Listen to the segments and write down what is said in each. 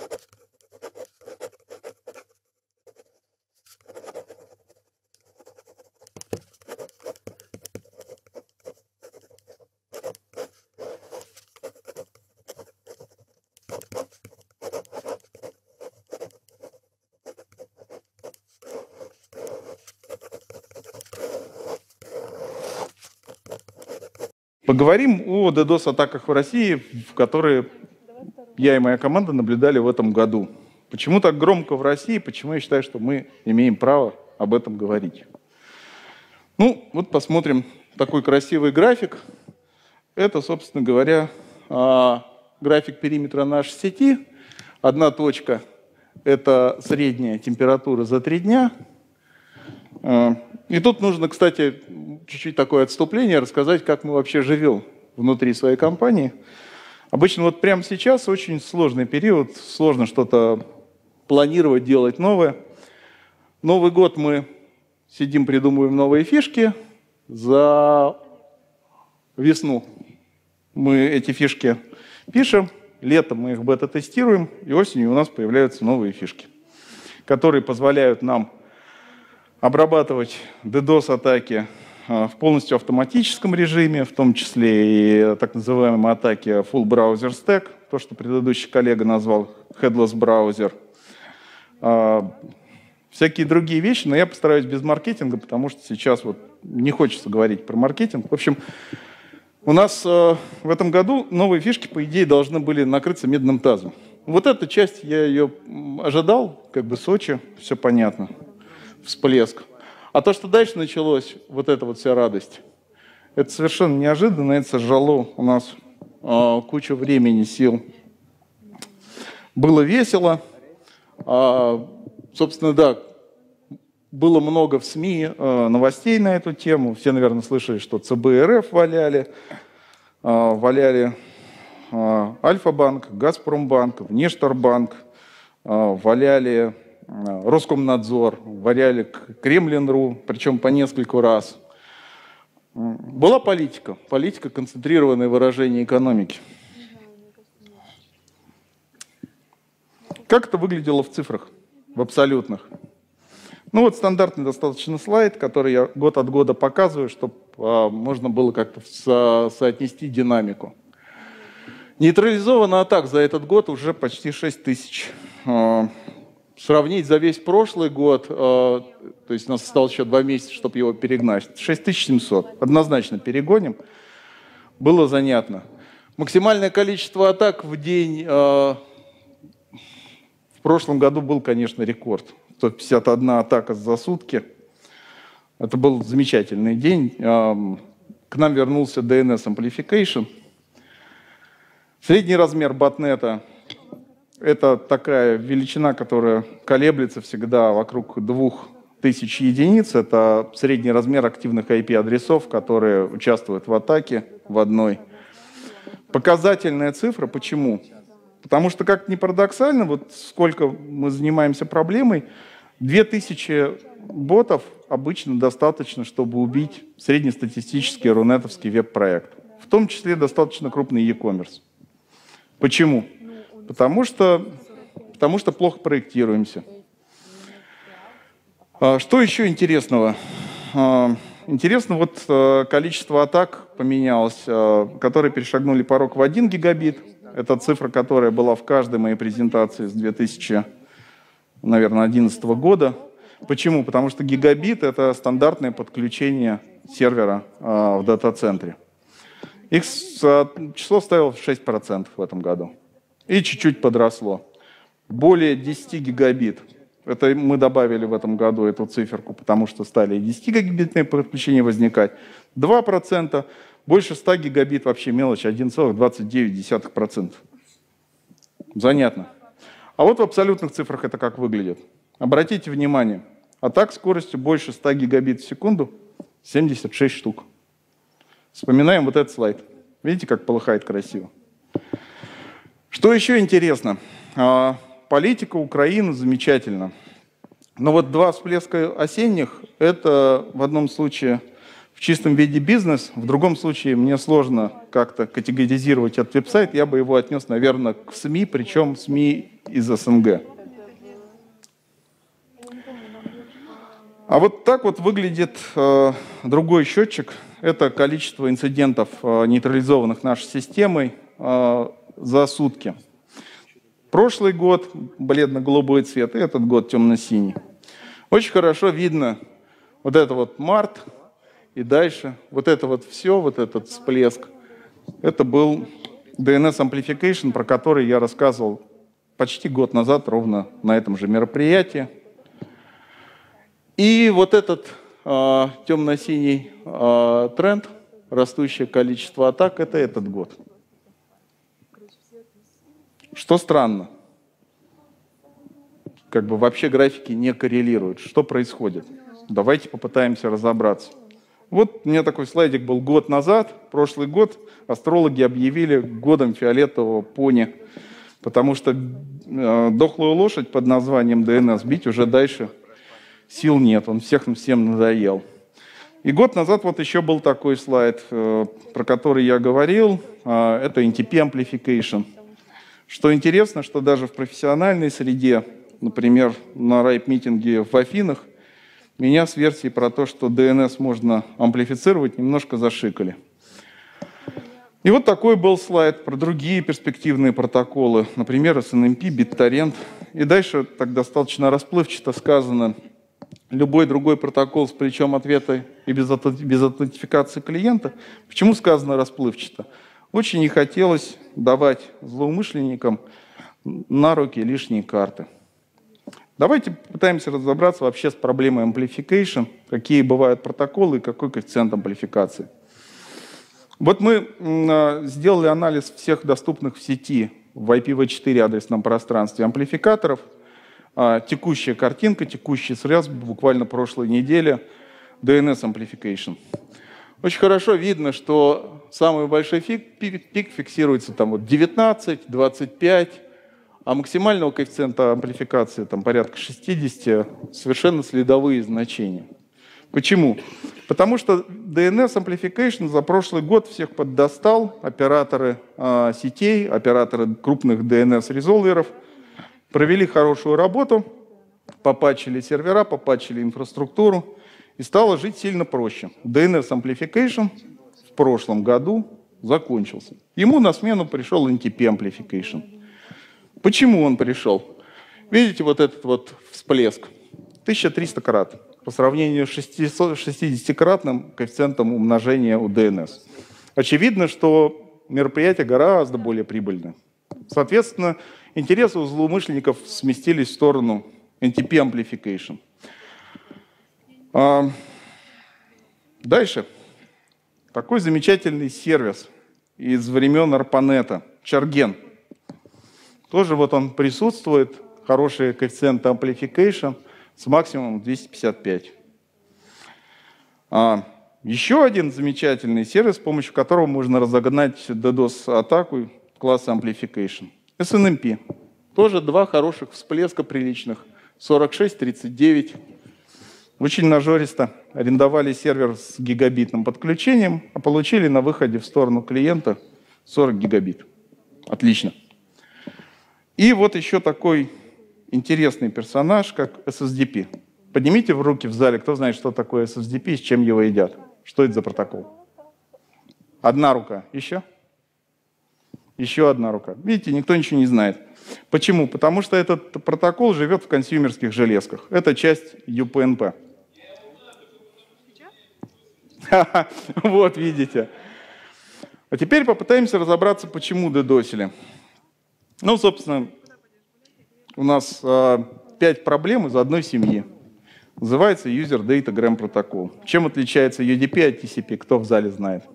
Поговорим о DDoS-атаках в России, в которые я и моя команда наблюдали в этом году. Почему так громко в России? Почему я считаю, что мы имеем право об этом говорить? Ну, вот посмотрим такой красивый график. Это, собственно говоря, график периметра нашей сети. Одна точка – это средняя температура за 3 дня. И тут нужно, кстати, чуть-чуть такое отступление, рассказать, как мы вообще живем внутри своей компании. Обычно вот прямо сейчас очень сложный период, сложно что-то планировать, делать новое. Новый год мы сидим, придумываем новые фишки. За весну мы эти фишки пишем, летом мы их бета-тестируем, и осенью у нас появляются новые фишки, которые позволяют нам обрабатывать DDoS-атаки в полностью автоматическом режиме, в том числе и так называемые атаки Full Browser Stack, то, что предыдущий коллега назвал Headless Browser. Всякие другие вещи, но я постараюсь без маркетинга, потому что сейчас вот не хочется говорить про маркетинг. В общем, у нас в этом году новые фишки, по идее, должны были накрыться медным тазом. Вот эта часть, я ее ожидал, как бы Сочи, все понятно. Всплеск. А то, что дальше началось, вот эта вот вся радость, это совершенно неожиданно, это сожрало у нас кучу времени, сил. Было весело. Собственно, да, было много в СМИ новостей на эту тему. Все, наверное, слышали, что ЦБ РФ валяли Альфа-банк, Газпромбанк, Внешторгбанк, валяли Роскомнадзор, валяли Кремлин.ру, причем по нескольку раз. Была политика, концентрированное выражение экономики. Как это выглядело в цифрах, в абсолютных? Ну вот стандартный достаточно слайд, который я год от года показываю, чтобы можно было как-то соотнести динамику. Нейтрализовано атак за этот год уже почти 6 тысяч. Сравнить за весь прошлый год, то есть у нас осталось еще 2 месяца, чтобы его перегнать, 6700. Однозначно перегоним. Было занятно. Максимальное количество атак в день в прошлом году был, конечно, рекорд. 151 атака за сутки. Это был замечательный день. К нам вернулся DNS Amplification. Средний размер ботнета — это такая величина, которая колеблется всегда вокруг 2000 единиц. Это средний размер активных IP-адресов, которые участвуют в атаке в одной. Показательная цифра. Почему? Потому что, как ни парадоксально, вот сколько мы занимаемся проблемой, 2000 ботов обычно достаточно, чтобы убить среднестатистический рунетовский веб-проект. В том числе достаточно крупный e-commerce. Почему? Потому что плохо проектируемся. Что еще интересного? Интересно, вот количество атак поменялось, которые перешагнули порог в 1 гигабит. Это цифра, которая была в каждой моей презентации с 2011 года. Почему? Потому что гигабит — это стандартное подключение сервера в дата-центре. Их число составило 6% в этом году. И чуть-чуть подросло. Более 10 гигабит. Это мы добавили в этом году эту циферку, потому что стали 10-гигабитные подключения возникать. 2%. Больше 100 гигабит вообще мелочь, 1,29%. Занятно. А вот в абсолютных цифрах это как выглядит. Обратите внимание. Атак скоростью больше 100 гигабит в секунду — 76 штук. Вспоминаем вот этот слайд. Видите, как полыхает красиво? Что еще интересно? Политика Украины замечательна. Но вот 2 всплеска осенних — это в одном случае в чистом виде бизнес. В другом случае мне сложно как-то категоризировать этот веб-сайт. Я бы его отнес, наверное, к СМИ, причем СМИ из СНГ. А вот так вот выглядит другой счетчик. Это количество инцидентов, нейтрализованных нашей системой за сутки. Прошлый год бледно-голубой цвет, и этот год темно-синий. Очень хорошо видно вот это вот март и дальше. Вот это вот все, вот этот всплеск. Это был DNS Amplification, про который я рассказывал почти год назад, ровно на этом же мероприятии. И вот этот темно-синий тренд, растущее количество атак, это этот год. Что странно. Как бы вообще графики не коррелируют. Что происходит? Давайте попытаемся разобраться. Вот у меня такой слайдик был год назад. Прошлый год астрологи объявили годом фиолетового пони, потому что дохлую лошадь под названием DNS бить уже дальше сил нет. Он всем надоел. И год назад вот еще был такой слайд, про который я говорил. Это NTP Amplification. Что интересно, что даже в профессиональной среде, например, на RIPE-митинге в Афинах, меня с версией про то, что DNS можно амплифицировать, немножко зашикали. И вот такой был слайд про другие перспективные протоколы, например, SNMP, BitTorrent. И дальше так достаточно расплывчато сказано, любой другой протокол с плечом ответа и без аутентификации клиента. Почему сказано расплывчато? Очень не хотелось давать злоумышленникам на руки лишние карты. Давайте попытаемся разобраться вообще с проблемой amplification, какие бывают протоколы и какой коэффициент амплификации. Вот мы сделали анализ всех доступных в сети в IPv4 адресном пространстве амплификаторов. Текущая картинка, текущий срез буквально прошлой неделе DNS Amplification. Очень хорошо видно, что самый большой пик фиксируется там вот 19, 25, а максимального коэффициента амплификации там порядка 60, совершенно следовые значения. Почему? Потому что DNS Amplification за прошлый год всех поддостал, операторы сетей, операторы крупных DNS-резолверов провели хорошую работу, попатчили сервера, попатчили инфраструктуру, и стало жить сильно проще. DNS Amplification в прошлом году закончился. Ему на смену пришел NTP Amplification. Почему он пришел? Видите вот этот вот всплеск? 1300 крат по сравнению с 60-кратным коэффициентом умножения у DNS. Очевидно, что мероприятие гораздо более прибыльное. Соответственно, интересы у злоумышленников сместились в сторону NTP Amplification. Дальше. Такой замечательный сервис из времен ARPANET, Chargen. Тоже вот он присутствует, хороший коэффициент Amplification с максимумом 255. Еще один замечательный сервис, с помощью которого можно разогнать DDoS-атаку класса Amplification. SNMP. Тоже два хороших всплеска приличных. 46, 39. Очень нажористо арендовали сервер с гигабитным подключением, а получили на выходе в сторону клиента 40 гигабит. Отлично. И вот еще такой интересный персонаж, как SSDP. Поднимите в руки в зале, кто знает, что такое SSDP и с чем его едят. Что это за протокол? Одна рука. Еще? Еще одна рука. Видите, никто ничего не знает. Почему? Потому что этот протокол живет в консюмерских железках. Это часть UPnP. Вот, видите. А теперь попытаемся разобраться, почему дедосили. Ну, собственно, у нас 5 проблем из одной семьи. Называется User Datagram Protocol. Чем отличается UDP от TCP? Кто в зале знает?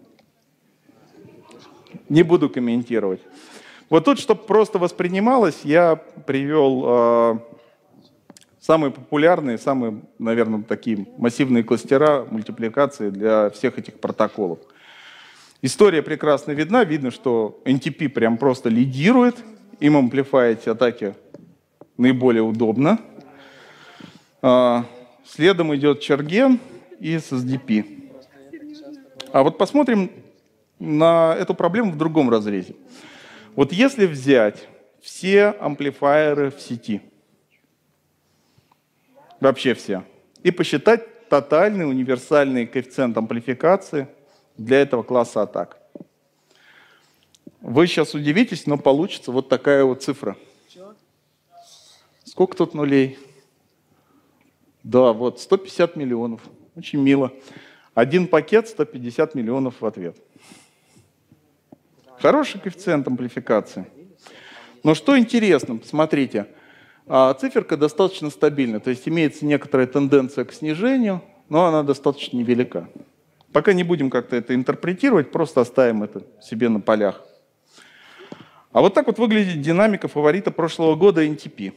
Не буду комментировать. Вот тут, чтобы просто воспринималось, я привел самые популярные, самые, наверное, такие массивные кластера мультипликации для всех этих протоколов. История прекрасно видна. Видно, что NTP прям просто лидирует. Им амплифовать атаки наиболее удобно. Следом идет Chargen и SSDP. А вот посмотрим на эту проблему в другом разрезе. Вот если взять все амплифайеры в сети, вообще все, и посчитать тотальный универсальный коэффициент амплификации для этого класса атак. Вы сейчас удивитесь, но получится вот такая вот цифра. Сколько тут нулей? Да, вот 150 миллионов. Очень мило. Один пакет, 150 миллионов в ответ. Хороший коэффициент амплификации. Но что интересно, посмотрите, циферка достаточно стабильна, то есть имеется некоторая тенденция к снижению, но она достаточно невелика. Пока не будем как-то это интерпретировать, просто оставим это себе на полях. А вот так вот выглядит динамика фаворита прошлого года NTP.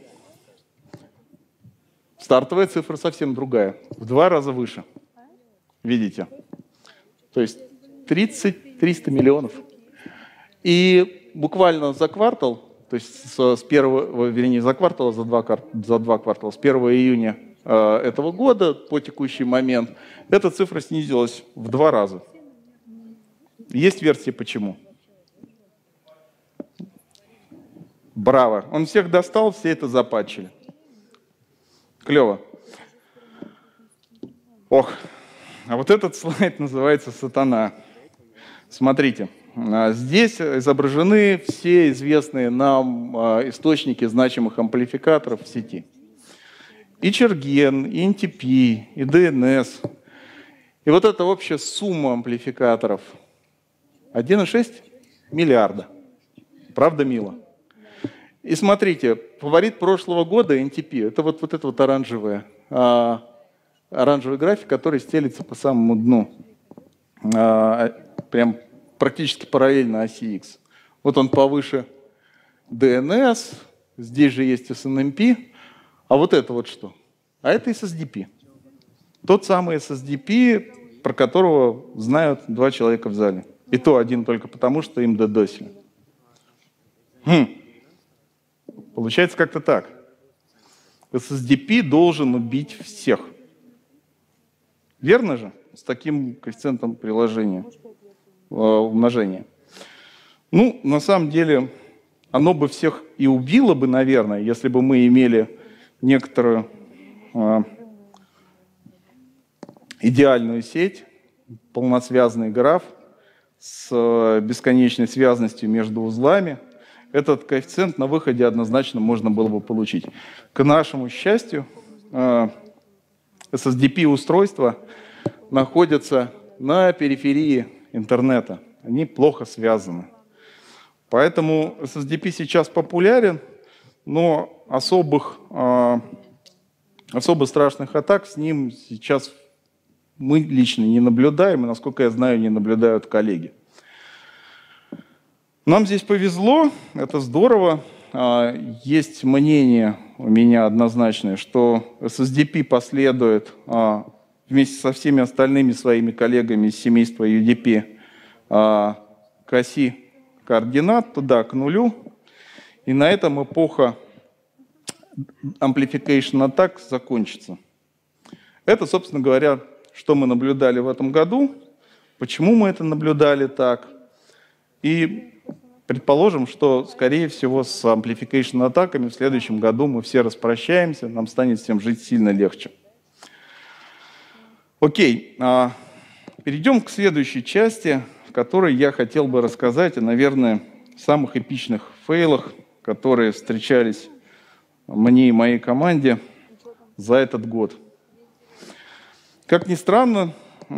Стартовая цифра совсем другая, в 2 раза выше. Видите? То есть 300 миллионов. И буквально за квартал, то есть с первого, вернее, за квартал, за два квартала, с 1 июня этого года по текущий момент, эта цифра снизилась в 2 раза. Есть версия почему. Браво. Он всех достал, все это запатчили. Клево. Ох, а вот этот слайд называется «Сатана». Смотрите, здесь изображены все известные нам источники значимых амплификаторов в сети. И Черген, и NTP, и DNS. И вот эта общая сумма амплификаторов 1,6 миллиарда. Правда, мило? И смотрите, фаворит прошлого года NTP, это вот этот вот оранжевый график, который стелится по самому дну, прям практически параллельно оси X. Вот он повыше DNS, здесь же есть SNMP, а вот это вот что? А это SSDP. Тот самый SSDP, про которого знают 2 человека в зале. И то один только потому, что им додосили. Получается как-то так. SSDP должен убить всех. Верно же? С таким коэффициентом приложения, умножения. Ну, на самом деле, оно бы всех и убило бы, наверное, если бы мы имели некоторую идеальную сеть, полносвязанный граф с бесконечной связностью между узлами. Этот коэффициент на выходе однозначно можно было бы получить. К нашему счастью, SSDP-устройства находятся на периферии интернета. Они плохо связаны. Поэтому SSDP сейчас популярен, но особо страшных атак с ним сейчас мы лично не наблюдаем, и, насколько я знаю, не наблюдают коллеги. Нам здесь повезло, это здорово. Есть мнение у меня однозначное, что SSDP последует вместе со всеми остальными своими коллегами из семейства UDP к оси координат, туда, к нулю. И на этом эпоха amplification атак закончится. Это, собственно говоря, что мы наблюдали в этом году, почему мы это наблюдали так. И предположим, что, скорее всего, с amplification атаками в следующем году мы все распрощаемся, нам станет всем жить сильно легче. Окей, перейдем к следующей части, в которой я хотел бы рассказать о, наверное, самых эпичных фейлах, которые встречались мне и моей команде за этот год. Как ни странно,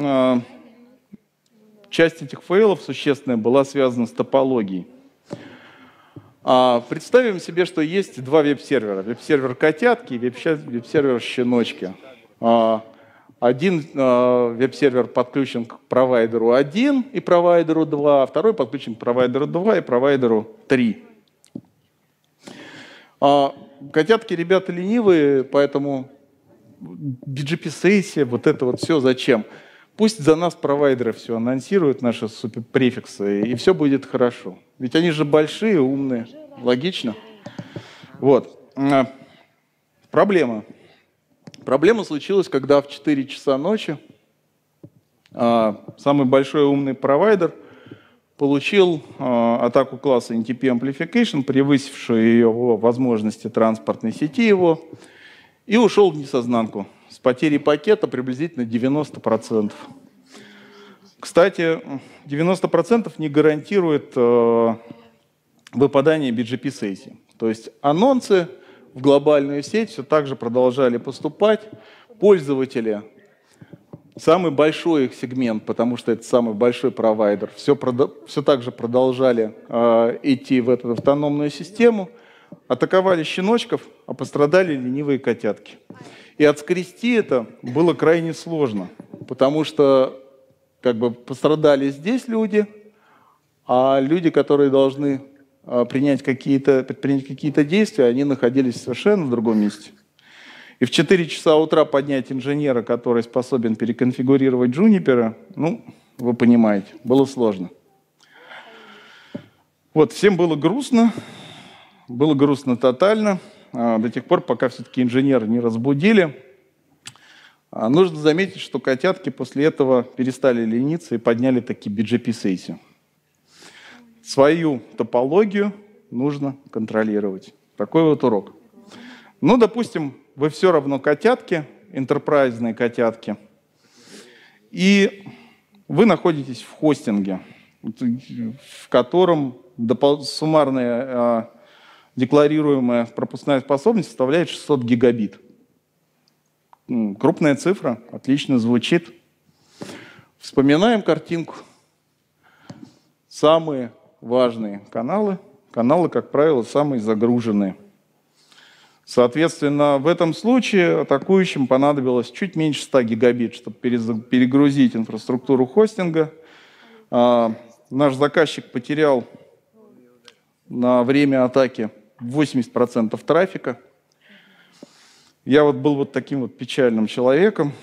часть этих фейлов существенная была связана с топологией. Представим себе, что есть 2 веб-сервера. Веб-сервер котятки и веб-сервер щеночки. Один веб-сервер подключен к провайдеру 1 и провайдеру 2, а второй подключен к провайдеру 2 и провайдеру 3. Котятки ребята ленивые, поэтому BGP-сессия, вот это вот все зачем? Пусть за нас провайдеры все анонсируют, наши суперпрефиксы, и все будет хорошо. Ведь они же большие, умные. Логично? Вот. Проблема. Проблема случилась, когда в 4 часа ночи самый большой умный провайдер получил атаку класса NTP Amplification, превысившую ее возможности транспортной сети его, и ушел в несознанку с потерей пакета приблизительно 90%. Кстати, 90% не гарантирует выпадание BGP-сессии. То есть анонсы в глобальную сеть все так же продолжали поступать. Пользователи, самый большой их сегмент, потому что это самый большой провайдер, все так же продолжали идти в эту автономную систему, атаковали щеночков, а пострадали ленивые котятки. И отскрести это было крайне сложно, потому что как бы пострадали здесь люди, а люди, которые должны предпринять какие-то действия, они находились совершенно в другом месте. И в 4 часа утра поднять инженера, который способен переконфигурировать Juniper, ну, вы понимаете, было сложно. Вот, всем было грустно тотально, до тех пор, пока все-таки инженера не разбудили. Нужно заметить, что котятки после этого перестали лениться и подняли таки BGP-сессию. Свою топологию нужно контролировать. Такой вот урок. Ну, допустим, вы все равно котятки, энтерпрайзные котятки, и вы находитесь в хостинге, в котором суммарная декларируемая пропускная способность составляет 600 гигабит. Крупная цифра, отлично звучит. Вспоминаем картинку. Самые важные каналы, как правило, самые загруженные. Соответственно, в этом случае атакующим понадобилось чуть меньше 100 гигабит, чтобы перегрузить инфраструктуру хостинга. Наш заказчик потерял на время атаки 80% трафика. Я вот был вот таким вот печальным человеком.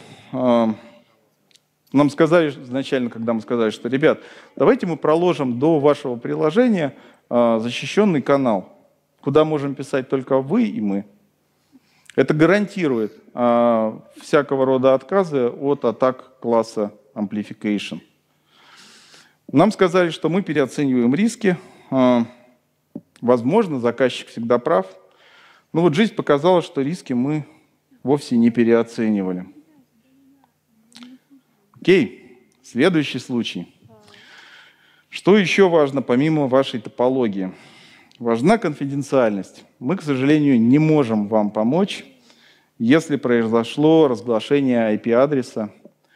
Нам сказали изначально, когда мы сказали, что, ребят, давайте мы проложим до вашего приложения защищенный канал, куда можем писать только вы и мы. Это гарантирует всякого рода отказы от атак класса Amplification. Нам сказали, что мы переоцениваем риски. Возможно, заказчик всегда прав. Но вот жизнь показала, что риски мы вовсе не переоценивали. Окей, следующий случай. Что еще важно помимо вашей топологии? Важна конфиденциальность. Мы, к сожалению, не можем вам помочь, если произошло разглашение IP-адреса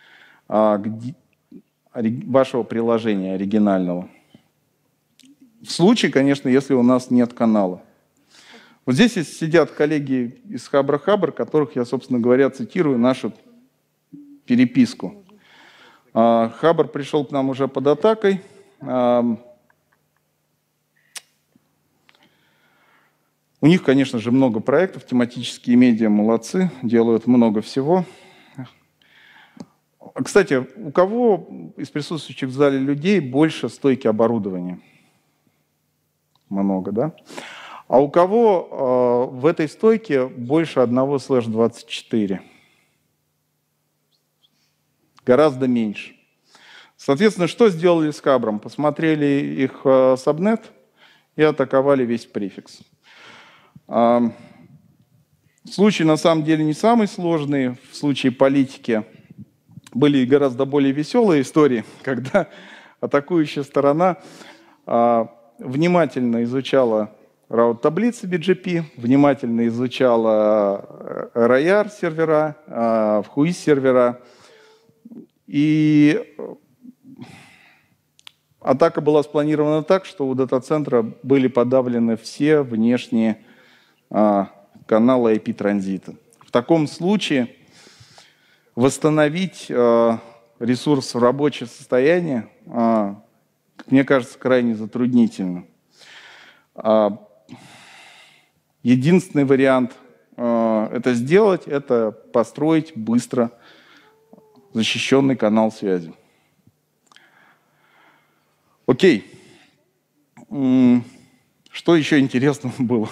вашего приложения оригинального. В случае, конечно, если у нас нет канала. Вот здесь сидят коллеги из Хабра, которых я, собственно говоря, цитирую нашу переписку. Хабр пришел к нам уже под атакой. У них, конечно же, много проектов, тематические медиа молодцы, делают много всего. Кстати, у кого из присутствующих в зале людей больше стойки оборудования? Много, да? А у кого в этой стойке больше 1/24? Гораздо меньше. Соответственно, что сделали с Хабром? Посмотрели их сабнет и атаковали весь префикс. Случай на самом деле не самый сложный. В случае политики были гораздо более веселые истории, когда атакующая сторона внимательно изучала раут-таблицы BGP, внимательно изучала RAR сервера, WHOIS сервера, и атака была спланирована так, что у дата-центра были подавлены все внешние каналы IP-транзита. В таком случае восстановить ресурс в рабочее состояние, как мне кажется, крайне затруднительно. Единственный вариант это сделать, это построить быстро защищенный канал связи. Окей. Что еще интересного было?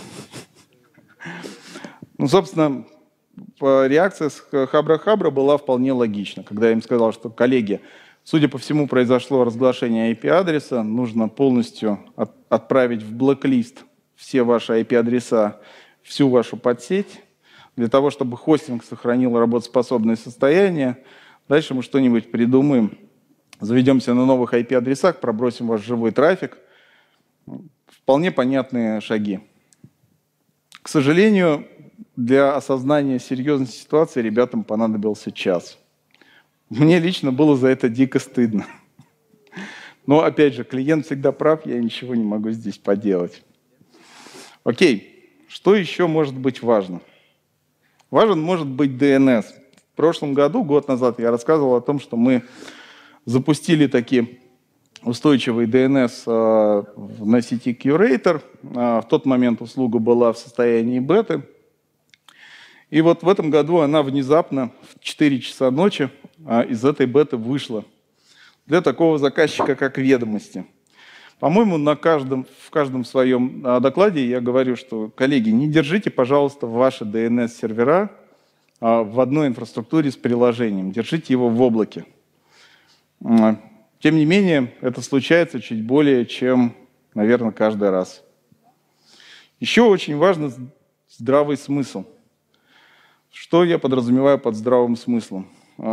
Ну, собственно, реакция с Хабра была вполне логична. Когда я им сказал, что, коллеги, Судя по всему, произошло разглашение IP-адреса. Нужно полностью отправить в блэк-лист все ваши IP-адреса, всю вашу подсеть, для того, чтобы хостинг сохранил работоспособное состояние. Дальше мы что-нибудь придумаем. Заведемся на новых IP-адресах, пробросим ваш живой трафик. Вполне понятные шаги. К сожалению, для осознания серьезности ситуации ребятам понадобился час. Мне лично было за это дико стыдно. Но, опять же, клиент всегда прав, я ничего не могу здесь поделать. Окей, что еще может быть важно? Важен может быть DNS. В прошлом году, год назад, я рассказывал о том, что мы запустили такие устойчивый DNS на сети Curator. В тот момент услуга была в состоянии беты. И вот в этом году она внезапно в 4 часа ночи из этой беты вышла. Для такого заказчика, как «Ведомости». По-моему, в каждом своем докладе я говорю, что, коллеги, не держите, пожалуйста, ваши DNS-сервера в одной инфраструктуре с приложением. Держите его в облаке. Тем не менее, это случается чуть более чем, наверное, каждый раз. Еще очень важно здравый смысл. Что я подразумеваю под здравым смыслом?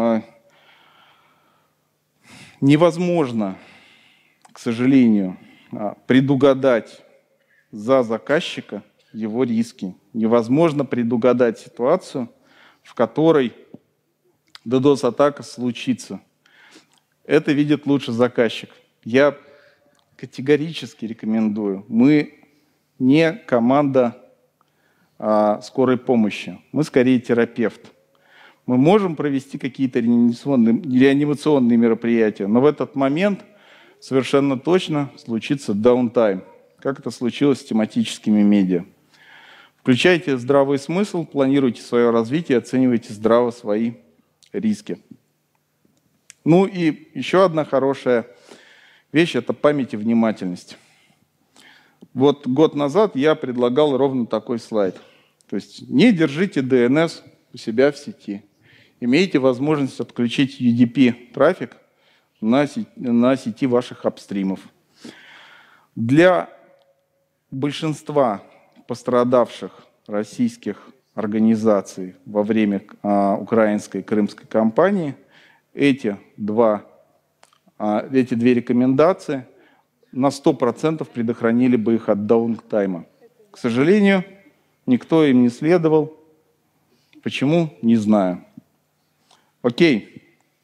Невозможно, к сожалению, предугадать за заказчика его риски. Невозможно предугадать ситуацию, в которой DDoS-атака случится. Это видит лучше заказчик. Я категорически рекомендую. Мы не команда скорой помощи. Мы скорее терапевт. Мы можем провести какие-то реанимационные мероприятия, но в этот момент совершенно точно случится даунтайм, как это случилось с тематическими медиа. Включайте здравый смысл, планируйте свое развитие, оценивайте здраво свои риски. Ну и еще одна хорошая вещь – это память и внимательность. Вот год назад я предлагал ровно такой слайд. То есть не держите DNS у себя в сети. Имейте возможность отключить UDP-трафик на сети ваших апстримов. Для большинства пострадавших российских организаций во время украинской крымской кампании эти две рекомендации на 100% предохранили бы их от даунтайма. К сожалению, никто им не следовал. Почему? Не знаю. Окей.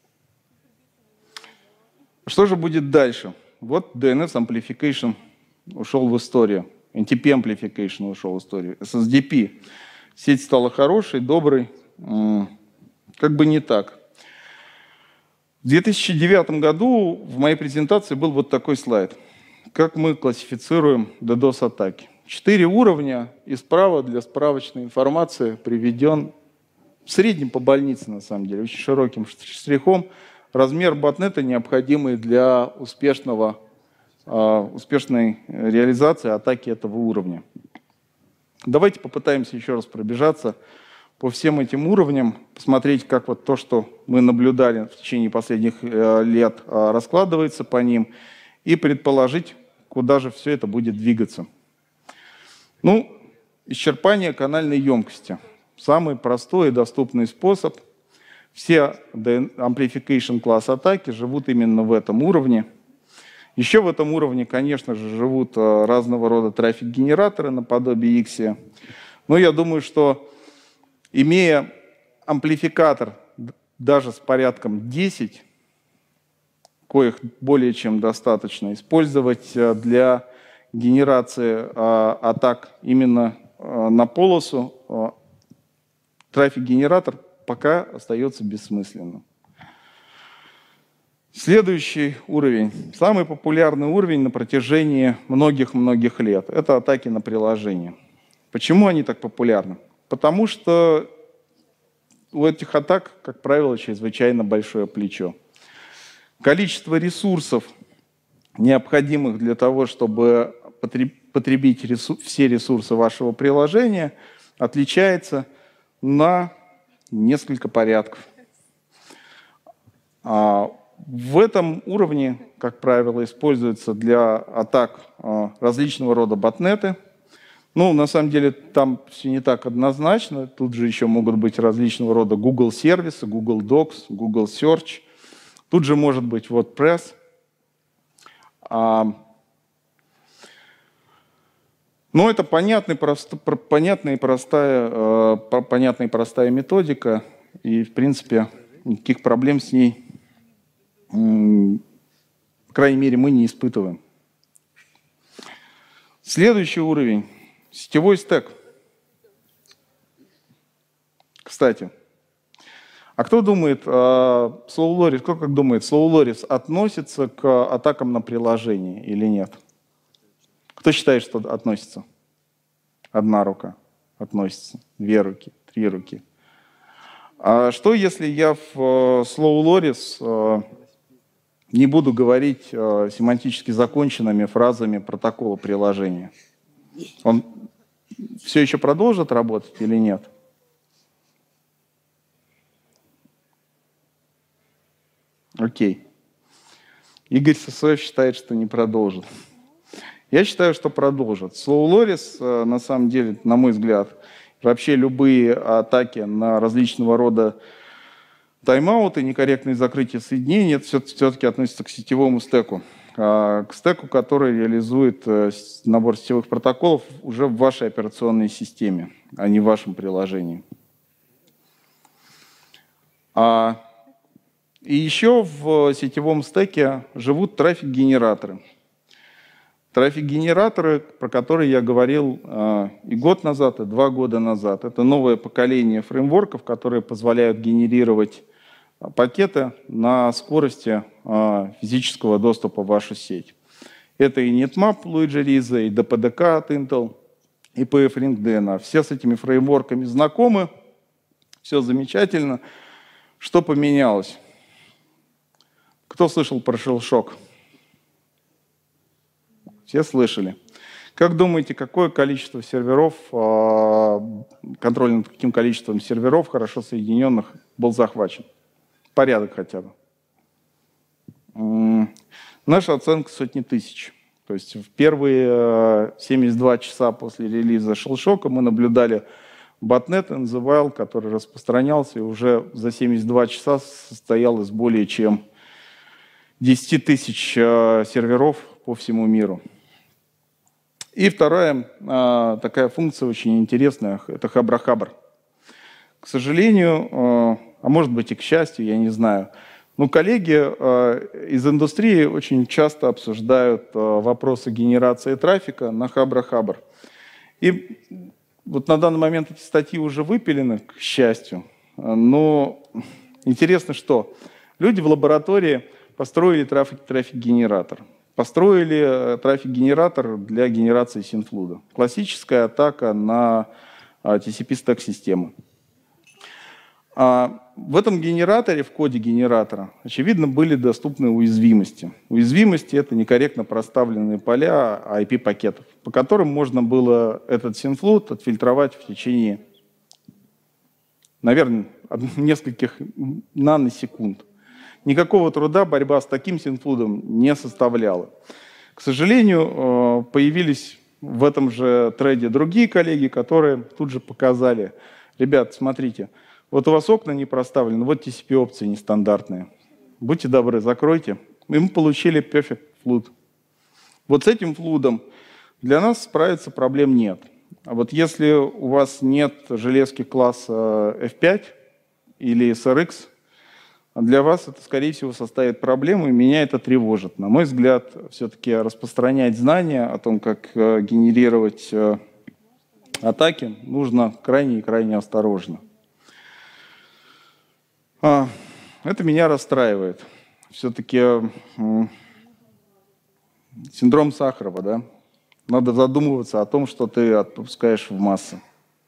Что же будет дальше? Вот DNS Amplification ушел в историю. NTP Amplification ушел в историю. SSDP. Сеть стала хорошей, доброй. Как бы не так. В 2009 году в моей презентации был вот такой слайд. Как мы классифицируем DDoS-атаки. 4 уровня, и справа для справочной информации приведен в среднем по больнице, на самом деле, очень широким штрихом, размер ботнета, необходимый для успешной реализации атаки этого уровня. Давайте попытаемся еще раз пробежаться по всем этим уровням, посмотреть, как вот то, что мы наблюдали в течение последних лет, раскладывается по ним, и предположить, куда же все это будет двигаться. Ну, исчерпание канальной емкости. Самый простой и доступный способ. Все amplification класс атаки живут именно в этом уровне. Еще в этом уровне, конечно же, живут разного рода трафик-генераторы наподобие Ixia. Но я думаю, что имея амплификатор даже с порядком 10, коих более чем достаточно, использовать для генерации атак именно на полосу, трафик-генератор пока остается бессмысленным. Следующий уровень, самый популярный уровень на протяжении многих-многих лет, это атаки на приложения. Почему они так популярны? Потому что у этих атак, как правило, чрезвычайно большое плечо. Количество ресурсов, необходимых для того, чтобы потребить все ресурсы вашего приложения, отличается на несколько порядков. В этом уровне, как правило, используются для атак различного рода ботнеты. Ну, на самом деле, там все не так однозначно. Тут же еще могут быть различного рода Google сервисы, Google Docs, Google Search. Тут же может быть WordPress. Но это понятная и простая методика. И, в принципе, никаких проблем с ней, по крайней мере, мы не испытываем. Следующий уровень – сетевой стэк. Кстати, а кто думает, Slow кто как думает, Slow Loris относится к атакам на приложение или нет? Кто считает, что относится? Одна рука относится, 2 руки, 3 руки. А что, если я в Slow Loris не буду говорить семантически законченными фразами протокола приложения? Он все еще продолжит работать или нет? Окей. Игорь Сысоев считает, что не продолжит. Я считаю, что продолжит. Slow Loris, на самом деле, на мой взгляд, вообще любые атаки на различного рода тайм-ауты, некорректные закрытия соединений, это все-таки относится к сетевому стэку. К стэку, который реализует набор сетевых протоколов уже в вашей операционной системе, а не в вашем приложении. И еще в сетевом стэке живут трафик-генераторы. Трафик-генераторы, про которые я говорил и год назад, и 2 года назад. Это новое поколение фреймворков, которые позволяют генерировать пакеты на скорости физического доступа в вашу сеть. Это и NetMap Луиджи Риза, и DPDK от Intel, и PF-Link DNA. Все с этими фреймворками знакомы, все замечательно. Что поменялось? Кто слышал про Shellshock? Все слышали. Как думаете, какое количество серверов, контроль над каким количеством серверов, хорошо соединенных, был захвачен? Порядок хотя бы. Наша оценка сотни тысяч. То есть в первые 72 часа после релиза Shellshock мы наблюдали ботнет NZWile, который распространялся и уже за 72 часа состоял из более чем 10 тысяч серверов по всему миру. И вторая такая функция очень интересная – это хабра-хабр. К сожалению, а может быть и к счастью, я не знаю, но коллеги из индустрии очень часто обсуждают вопросы генерации трафика на хабра-хабр. И вот на данный момент эти статьи уже выпилены, к счастью, но интересно, что люди в лаборатории построили трафик-генератор. Построили трафик-генератор для генерации синфлуда. Классическая атака на TCP-стек системы. В этом генераторе, в коде генератора, очевидно, были доступны уязвимости. Уязвимости — это некорректно проставленные поля IP-пакетов, по которым можно было этот синфлуд отфильтровать в течение, наверное, нескольких наносекунд. Никакого труда борьба с таким синфлудом не составляла. К сожалению, появились в этом же треде другие коллеги, которые тут же показали: ребят, смотрите, вот у вас окна не проставлены, вот TCP-опции нестандартные. Будьте добры, закройте. И мы получили Perfect Flood. Вот с этим флудом для нас справиться проблем нет. А вот если у вас нет железки класса F5 или SRX, для вас это, скорее всего, составит проблему, и меня это тревожит. На мой взгляд, все-таки распространять знания о том, как генерировать атаки, нужно крайне и крайне осторожно. Это меня расстраивает. Все-таки синдром Сахарова, да? Надо задумываться о том, что ты отпускаешь в массы.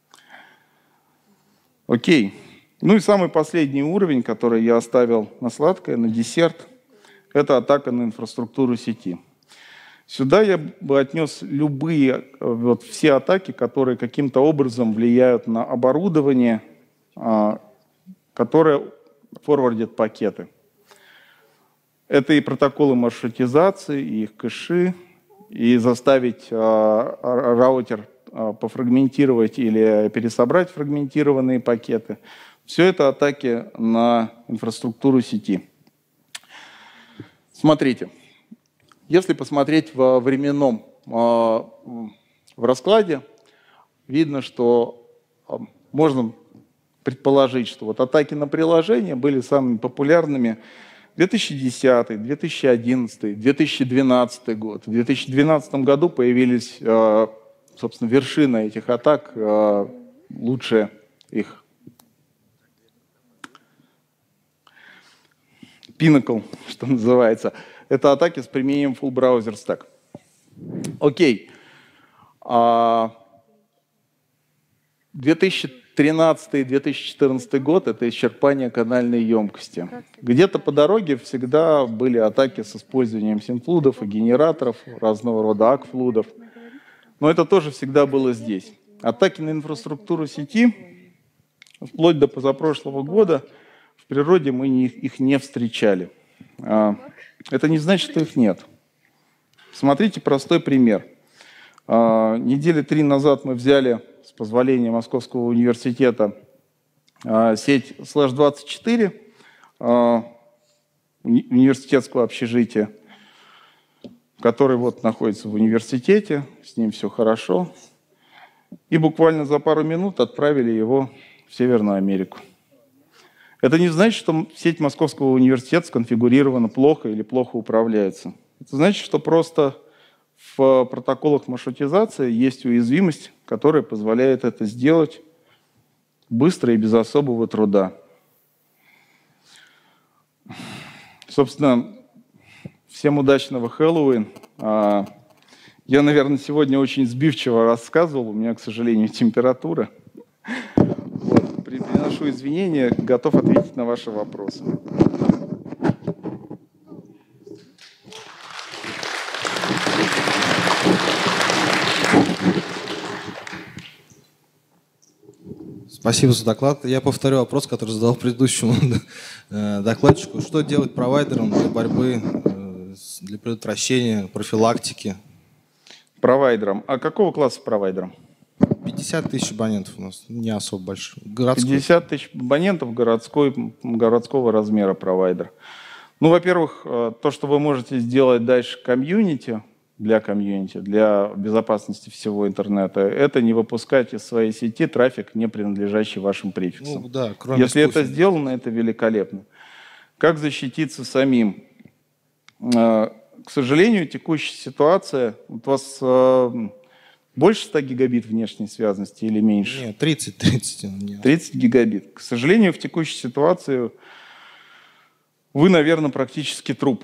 Окей. Ну и самый последний уровень, который я оставил на сладкое, на десерт, это атака на инфраструктуру сети. Сюда я бы отнес любые, вот все атаки, которые каким-то образом влияют на оборудование, которое форвардит пакеты. Это и протоколы маршрутизации, и их кэши, и заставить раутер пофрагментировать или пересобрать фрагментированные пакеты. Все это атаки на инфраструктуру сети. Смотрите, если посмотреть во временном в раскладе, видно, что можно предположить, что вот атаки на приложения были самыми популярными 2010, 2011, 2012 год. В 2012 году появились, собственно, вершина этих атак, лучшие их Pinnacle, что называется. Это атаки с применением Full Browser Stack. Окей. 2013-2014 год – это исчерпание канальной емкости. Где-то по дороге всегда были атаки с использованием синфлудов и генераторов, разного рода акфлудов. Но это тоже всегда было здесь. Атаки на инфраструктуру сети, вплоть до позапрошлого года, в природе мы их не встречали. Это не значит, что их нет. Смотрите простой пример. Недели 3 назад мы взяли, с позволения Московского университета, сеть Slash24 университетского общежития, который вот находится в университете, с ним все хорошо. И буквально за пару минут отправили его в Северную Америку. Это не значит, что сеть Московского университета сконфигурирована плохо или плохо управляется. Это значит, что просто в протоколах маршрутизации есть уязвимость, которая позволяет это сделать быстро и без особого труда. Собственно, всем удачного Хэллоуин. Я, наверное, сегодня очень сбивчиво рассказывал, у меня, к сожалению, температура. Вот. Приношу извинения, готов ответить на ваши вопросы. Спасибо за доклад. Я повторю вопрос, который задал предыдущему докладчику. Что делать провайдерам для борьбы, для предотвращения, профилактики? Провайдерам. А какого класса провайдерам? 50 тысяч абонентов у нас, не особо большой. Городской. 50 тысяч абонентов городского размера провайдер. Ну, во-первых, то, что вы можете сделать дальше комьюнити, для безопасности всего интернета, это не выпускать из своей сети трафик, не принадлежащий вашим префиксам. Ну, да, кроме Если это сделано, это великолепно. Как защититься самим? К сожалению, текущая ситуация, у вас больше 100 гигабит внешней связности или меньше? Нет, 30. 30 гигабит. К сожалению, в текущей ситуации вы, наверное, практически труп.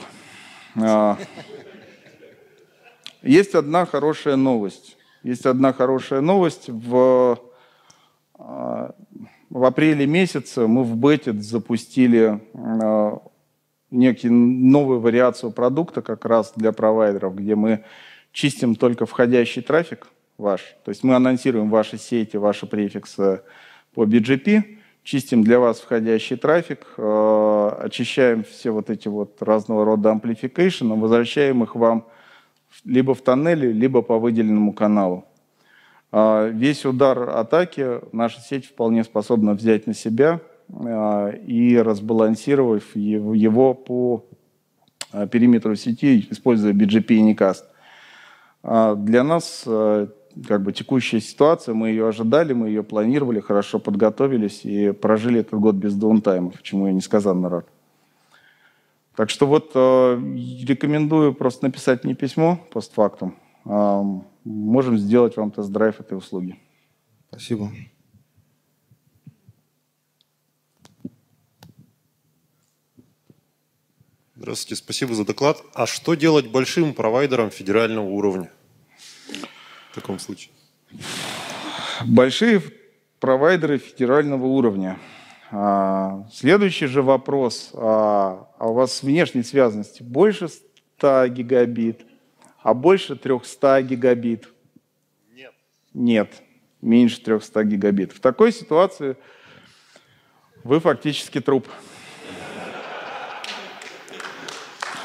Есть одна хорошая новость. В апреле месяце мы в бете запустили некую новую вариацию продукта как раз для провайдеров, где мы чистим только входящий трафик ваш. То есть мы анонсируем ваши сети, ваши префиксы по BGP, чистим для вас входящий трафик, очищаем все вот эти вот разного рода amplification, возвращаем их вам либо в тоннеле, либо по выделенному каналу. Весь удар атаки наша сеть вполне способна взять на себя и разбалансировав его по периметру сети, используя BGP и Unicast. Для нас как бы текущая ситуация, мы ее ожидали, мы ее планировали, хорошо подготовились и прожили этот год без даунтаймов, чему я несказанно рад. Так что вот рекомендую просто написать мне письмо постфактум. Можем сделать вам тест-драйв этой услуги. Спасибо. Здравствуйте, спасибо за доклад. А что делать большим провайдерам федерального уровня в таком случае? Большие провайдеры федерального уровня. Следующий же вопрос. А у вас внешней связанности больше 100 гигабит, а больше 300 гигабит? Нет. Нет, меньше 300 гигабит. В такой ситуации вы фактически труп.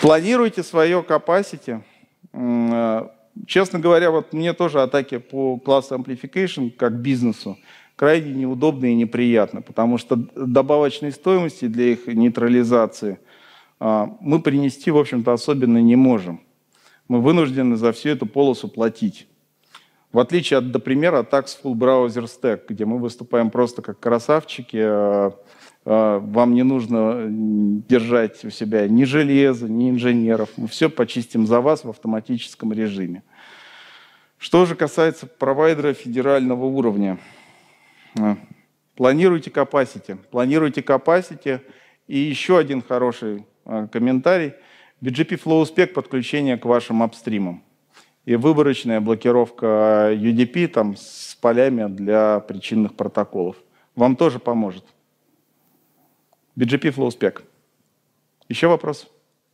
Планируйте свое capacity. Честно говоря, вот мне тоже атаки по классу Amplification, как бизнесу, крайне неудобно и неприятно, потому что добавочной стоимости для их нейтрализации мы принести, в общем-то, особенно не можем. Мы вынуждены за всю эту полосу платить. В отличие от, например, атак с Full Browser Stack, где мы выступаем просто как красавчики, вам не нужно держать у себя ни железа, ни инженеров. Мы все почистим за вас в автоматическом режиме. Что же касается провайдера федерального уровня. Планируйте capacity. Планируйте capacity. И еще один хороший комментарий. BGP Flow Spec подключение к вашим апстримам. И выборочная блокировка UDP там, с полями для причинных протоколов. Вам тоже поможет. BGP Flow Spec. Еще вопрос?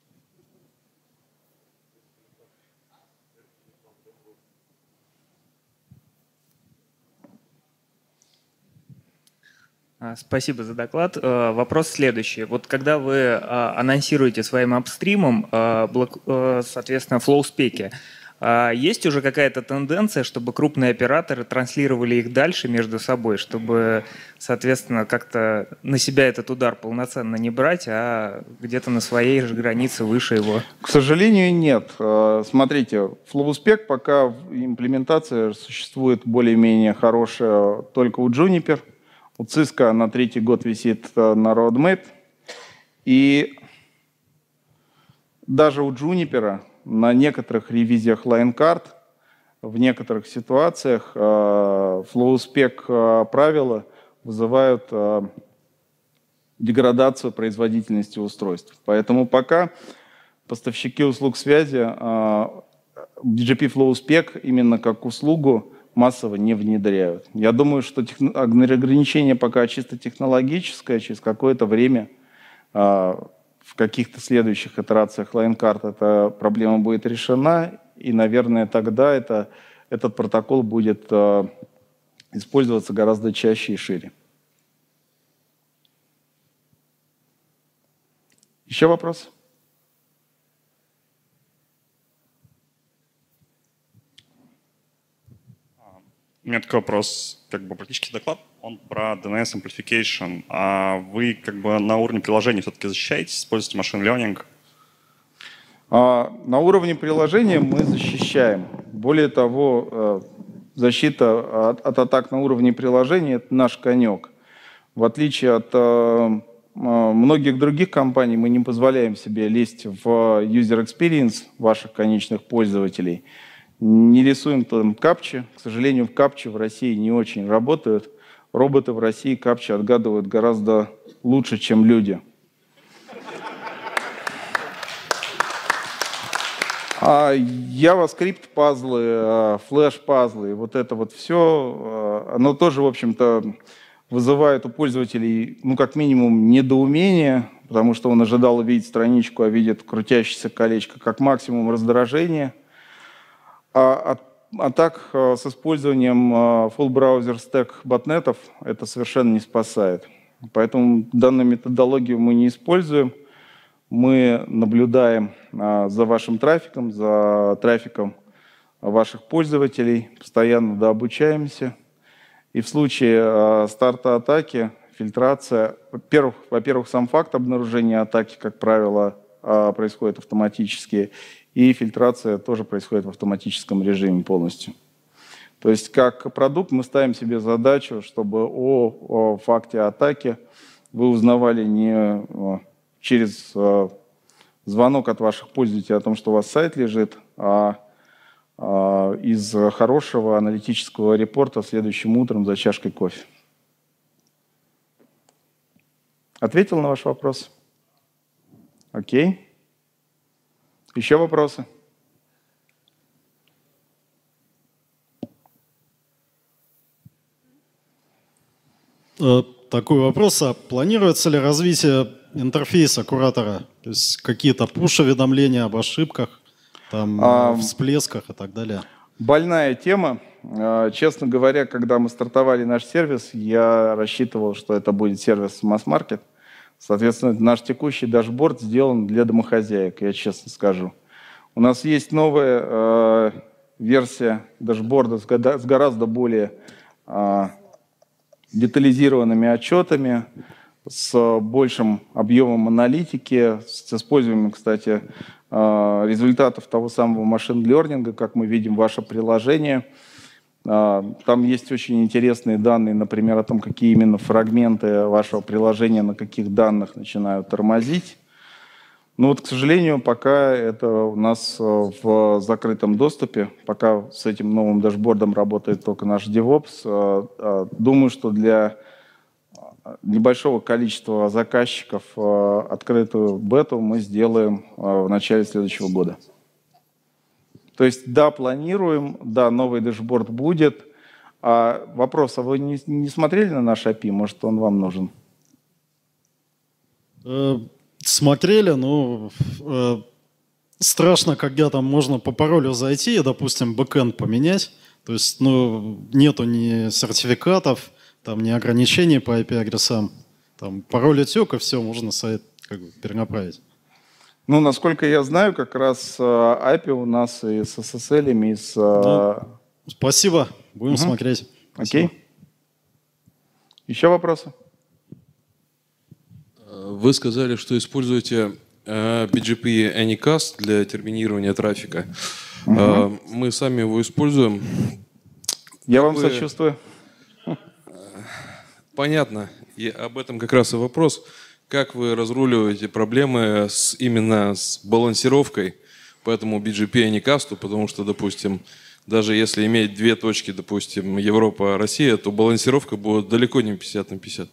Спасибо за доклад. Вопрос следующий. Вот когда вы анонсируете своим апстримом, соответственно, флоу-спеки, есть уже какая-то тенденция, чтобы крупные операторы транслировали их дальше между собой, чтобы, соответственно, как-то на себя этот удар полноценно не брать, а где-то на своей же границе выше его? К сожалению, нет. Смотрите, FlowSpec пока имплементация существует более-менее хорошая только у Juniper. У Cisco на 3-й год висит на roadmap. И даже у Juniper на некоторых ревизиях line-card, в некоторых ситуациях FlowSpec правила вызывают деградацию производительности устройств. Поэтому пока поставщики услуг связи BGP FlowSpec именно как услугу массово не внедряют. Я думаю, что ограничение пока чисто технологическое, через какое-то время в каких-то следующих итерациях line-card эта проблема будет решена, и, наверное, тогда этот протокол будет использоваться гораздо чаще и шире. Еще вопрос? У меня такой вопрос, как бы практический доклад, он про DNS Amplification. А вы как бы на уровне приложения все-таки защищаетесь, используете машин learning? На уровне приложения мы защищаем. Более того, защита от атак на уровне приложения – это наш конек. В отличие от многих других компаний, мы не позволяем себе лезть в user experience ваших конечных пользователей. Не рисуем там капчи. К сожалению, в капчи в России не очень работают. Роботы в России капчи отгадывают гораздо лучше, чем люди. А JavaScript пазлы, флеш пазлы, вот это вот все, оно тоже, в общем-то, вызывает у пользователей, ну, как минимум, недоумение, потому что он ожидал увидеть страничку, а видит крутящееся колечко, как максимум раздражение. А так с использованием Full Browser Stack ботнетов это совершенно не спасает. Поэтому данную методологию мы не используем. Мы наблюдаем за вашим трафиком, за трафиком ваших пользователей, постоянно дообучаемся. И в случае старта атаки, фильтрация, во-первых, сам факт обнаружения атаки, как правило, происходит автоматически, и фильтрация тоже происходит в автоматическом режиме полностью. То есть как продукт мы ставим себе задачу, чтобы о факте атаки вы узнавали не через звонок от ваших пользователей о том, что у вас сайт лежит, а из хорошего аналитического репорта следующим утром за чашкой кофе. Ответил на ваш вопрос? Окей. Еще вопросы? Такой вопрос. А планируется ли развитие интерфейса куратора? То есть какие-то пуш-уведомления об ошибках, там, всплесках и так далее? Больная тема. Честно говоря, когда мы стартовали наш сервис, я рассчитывал, что это будет сервис масс-маркет. Соответственно, наш текущий дашборд сделан для домохозяек, я честно скажу. У нас есть новая версия дашборда с гораздо более детализированными отчетами, с большим объемом аналитики, с использованием, кстати, результатов того самого машин-лернинга, как мы видим ваше приложение. Там есть очень интересные данные, например, о том, какие именно фрагменты вашего приложения на каких данных начинают тормозить. Но вот, к сожалению, пока это у нас в закрытом доступе, пока с этим новым дашбордом работает только наш DevOps. Думаю, что для небольшого количества заказчиков открытую бету мы сделаем в начале следующего года. То есть, да, планируем, да, новый дашборд будет. Вопрос, а вы не смотрели на наш API? Может, он вам нужен? Смотрели, но страшно, когда там можно по паролю зайти и, допустим, бэкэнд поменять. То есть, нету ни сертификатов, там ни ограничений по IP-адресам. Там пароль утек, и все, можно сайт перенаправить. Ну, насколько я знаю, как раз API у нас и с SSL, и с... Спасибо, будем смотреть. Окей. Еще вопросы? Вы сказали, что используете BGP Anycast для терминирования трафика. Мы сами его используем. Я вам сочувствую. Понятно. И об этом как раз и вопрос. Как вы разруливаете проблемы именно с балансировкой по этому BGP Anycast? Потому что, допустим, даже если иметь две точки, допустим, Европа, Россия, то балансировка будет далеко не 50 на 50.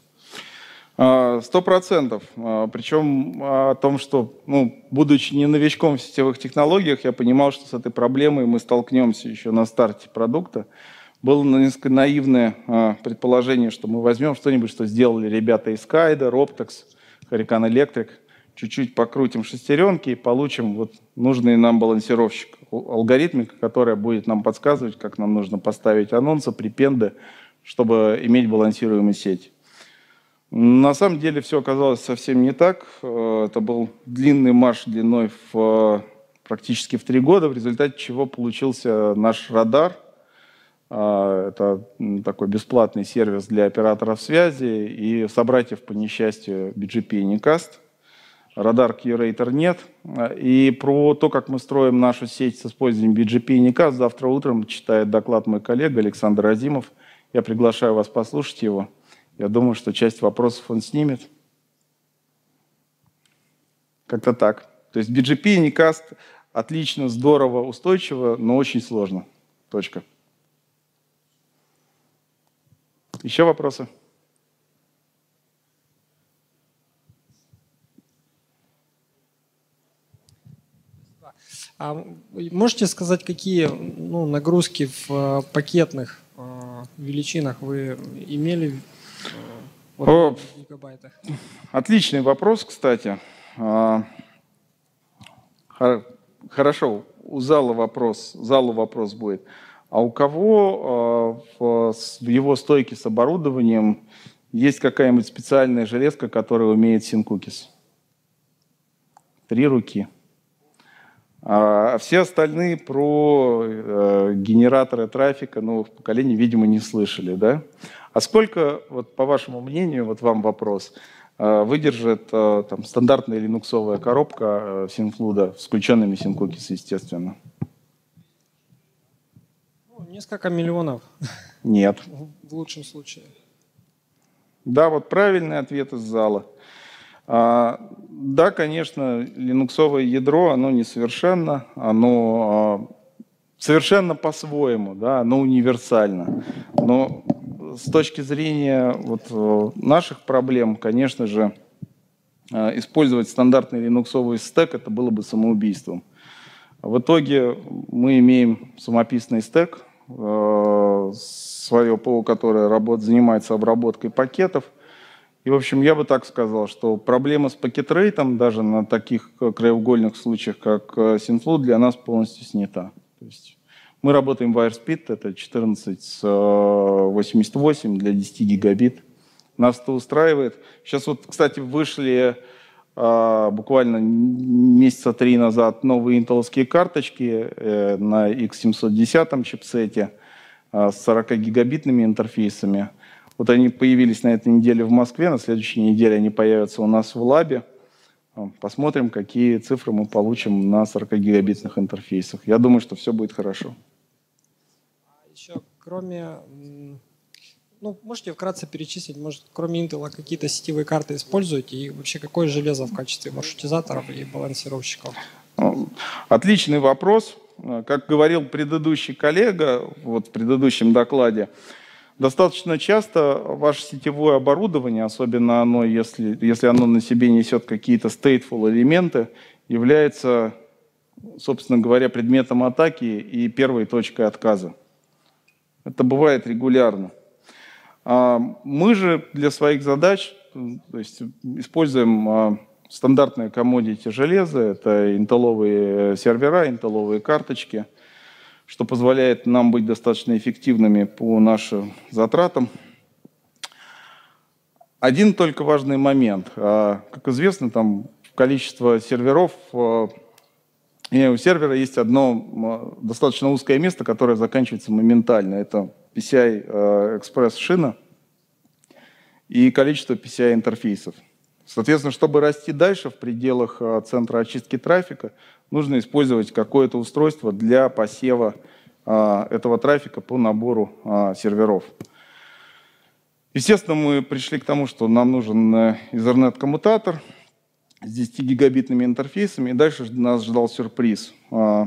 100%. Причем о том, что, будучи не новичком в сетевых технологиях, я понимал, что с этой проблемой мы столкнемся еще на старте продукта. Было несколько наивное предположение, что мы возьмем что-нибудь, что сделали ребята из Kaido, Roptex, Hurricane Electric, чуть-чуть покрутим шестеренки и получим вот нужный нам балансировщик, алгоритмика, которая будет нам подсказывать, как нам нужно поставить анонсы, припенды, чтобы иметь балансируемую сеть. На самом деле все оказалось совсем не так. Это был длинный марш длиной практически в 3 года, в результате чего получился наш радар. Это такой бесплатный сервис для операторов связи и собратьев по несчастью BGP Anycast. Радар Curator нет. И про то, как мы строим нашу сеть с использованием BGP Anycast, завтра утром читает доклад мой коллега Александр Азимов. Я приглашаю вас послушать его. Я думаю, что часть вопросов он снимет. Как-то так. То есть BGP Anycast отлично, здорово, устойчиво, но очень сложно. Точка. Еще вопросы? Можете сказать, какие нагрузки в пакетных величинах вы имели в гигабайтах? Отличный вопрос, кстати. Хорошо, у залу вопрос будет. А у кого в его стойке с оборудованием есть какая-нибудь специальная железка, которая умеет синкукис? 3 руки. А все остальные про генераторы трафика новых поколений, видимо, не слышали, да? А сколько, вот по вашему мнению, вот вам вопрос, выдержит стандартная линуксовая коробка Синфлуда с включенными синкукис, естественно? Несколько миллионов. Нет. В лучшем случае. Да, вот правильный ответ из зала. Да, конечно, линуксовое ядро, оно несовершенно, оно совершенно по-своему, да, оно универсально. Но с точки зрения наших проблем, конечно же, использовать стандартный линуксовый стек это было бы самоубийством. В итоге мы имеем самописный стек, свое ПО, которое занимается обработкой пакетов. И, в общем, я бы так сказал, что проблема с пакет-рейтом даже на таких краеугольных случаях, как Synflow, для нас полностью снята. То есть мы работаем в WireSpeed, это 1488 для 10 гигабит. Нас это устраивает. Сейчас вот, кстати, вышли буквально месяца 3 назад новые интеловские карточки на X710 чипсете с 40-гигабитными интерфейсами. Вот они появились на этой неделе в Москве, на следующей неделе они появятся у нас в лабе. Посмотрим, какие цифры мы получим на 40-гигабитных интерфейсах. Я думаю, что все будет хорошо. Еще кроме... Ну, можете вкратце перечислить, может, кроме Intel какие-то сетевые карты используете? И вообще, какое железо в качестве маршрутизаторов и балансировщиков? Отличный вопрос. Как говорил предыдущий коллега вот в предыдущем докладе, достаточно часто ваше сетевое оборудование, особенно оно, если оно на себе несет какие-то stateful элементы, является, собственно говоря, предметом атаки и первой точкой отказа. Это бывает регулярно. Мы же для своих задач, то есть, используем стандартные commodity железа, это интеловые сервера, интеловые карточки, что позволяет нам быть достаточно эффективными по нашим затратам. Один только важный момент. Как известно, там количество серверов, у сервера есть одно достаточно узкое место, которое заканчивается моментально. Это PCI-Express шина и количество PCI-интерфейсов. Соответственно, чтобы расти дальше в пределах центра очистки трафика, нужно использовать какое-то устройство для посева этого трафика по набору серверов. Естественно, мы пришли к тому, что нам нужен Ethernet-коммутатор с 10-гигабитными интерфейсами, и дальше нас ждал сюрприз.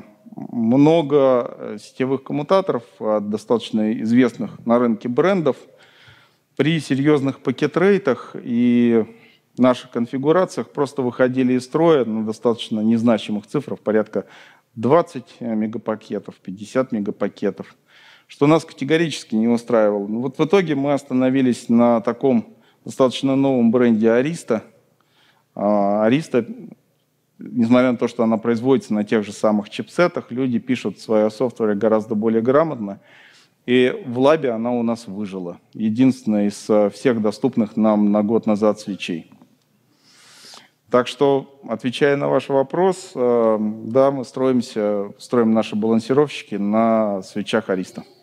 Много сетевых коммутаторов, достаточно известных на рынке брендов, при серьезных пакет-рейтах и наших конфигурациях просто выходили из строя на достаточно незначимых цифрах, порядка 20 мегапакетов, 50 мегапакетов, что нас категорически не устраивало. Вот в итоге мы остановились на таком достаточно новом бренде Arista. Arista, несмотря на то, что она производится на тех же самых чипсетах, люди пишут в своем софтвере гораздо более грамотно. И в лабе она у нас выжила. Единственная из всех доступных нам на год назад свечей. Так что, отвечая на ваш вопрос, да, мы строим наши балансировщики на свечах Arista.